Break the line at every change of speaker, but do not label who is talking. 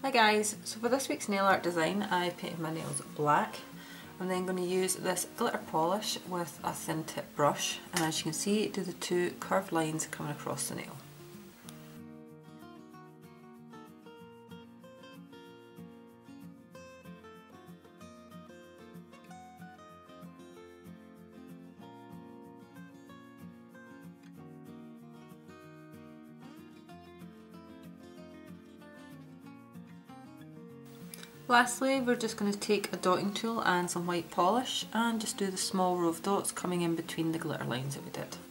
Hi guys, so for this week's nail art design I painted my nails black. I'm then going to use this glitter polish with a thin tip brush, and as you can see do the two curved lines coming across the nail. Lastly, we're just going to take a dotting tool and some white polish and just do the small row of dots coming in between the glitter lines that we did.